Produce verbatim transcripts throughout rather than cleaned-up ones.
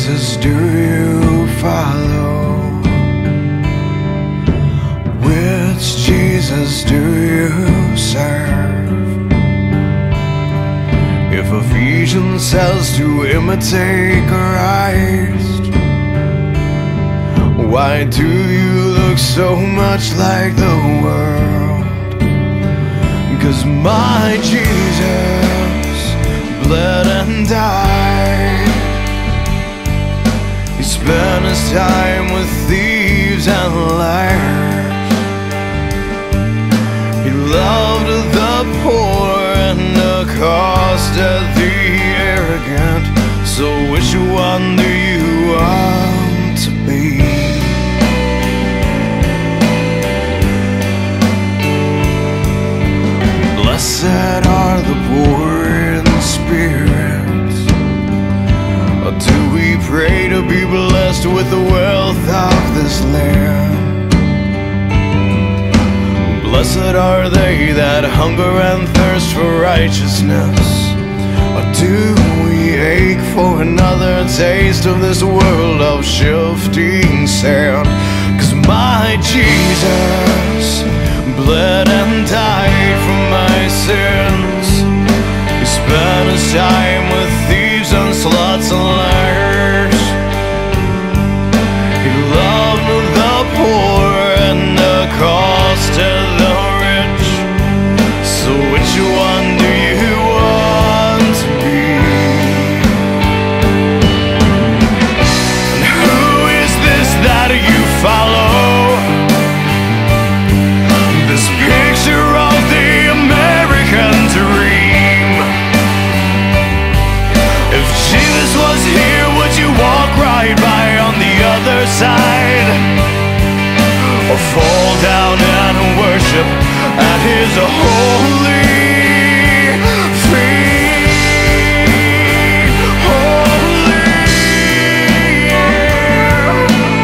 Jesus do you follow? Which Jesus do you serve? If Ephesians says to imitate Christ, why do you look so much like the world? 'Cause my Jesus bled and died. He spent his time with thieves and liars. He loved the poor and accosted the arrogant. So which one do you want to be? Blessed are the poor in spirit. Or do we pray to be blessed with the wealth of this land? Blessed are they that hunger and thirst for righteousness. Or do we ache for another taste of this world of shifting sand? 'Cause my Jesus bled and died for my sins. He spent his time with thieves and sluts and liars. He loved the poor and accosted the rich. So which one do you want to be? And who is this that you follow? This picture of the American dream. If Jesus was here, would you walk right by on the other side? Or fall down and worship at his holy feet? Holy, yeah.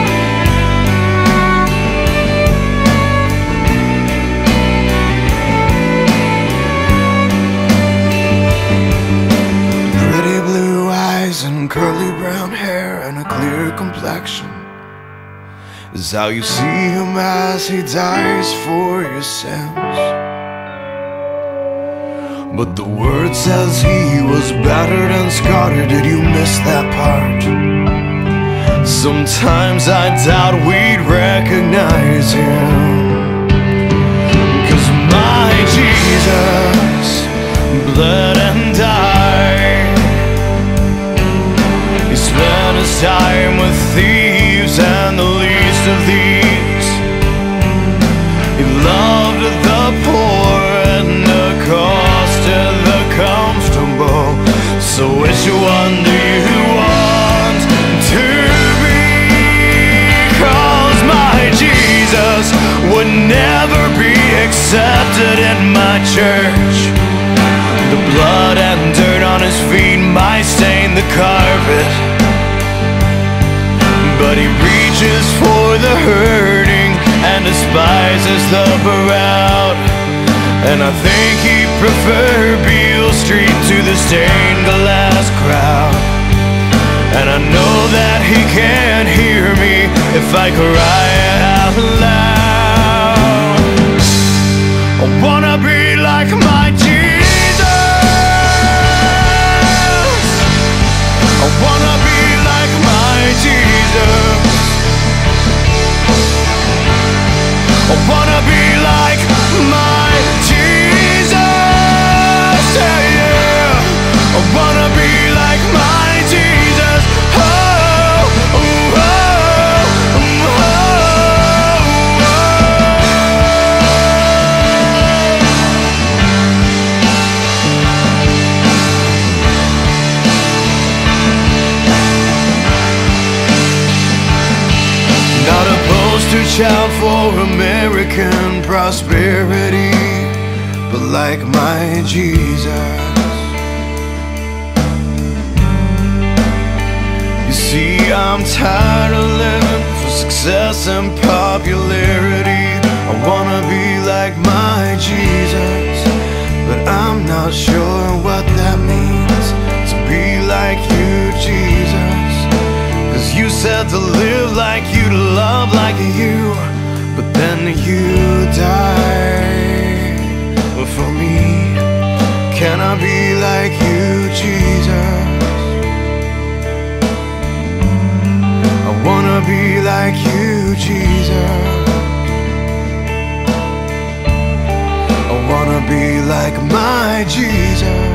Pretty blue eyes and curly brown hair and a clear complexion is how you see him as he dies for your sins. But the word says he was battered and scarred. Did you miss that part? Sometimes I doubt we'd recognize him. 'Cause my Jesus bled and died. He spent his time with thieves and the least of these. He loved the poor and accosted the comfortable. So which one do you want to be? 'Cause my Jesus would never be accepted in my church. The blood and dirt on his feet might stain the carpet, but he reaches for the hurting and despises the proud. And I think he'd prefer Beale Street to the stained glass crowd. And I know that he can't hear me if I cry out loud. I wanna be like my Jesus. I wanna be like my Jesus. I wanna be like my Jesus. Yeah, yeah. I wanna be like my Jesus. Oh, oh, oh, oh, oh, oh. Not a poster child for American prosperity, but like my Jesus. You see, I'm tired of living for success and popularity. I wanna be like my Jesus, but I'm not sure what that means. To be like you, Jesus. said to live like you, to love like you, but then you died for me. Can I be like you, Jesus? I wanna be like you, Jesus. I wanna be like my Jesus.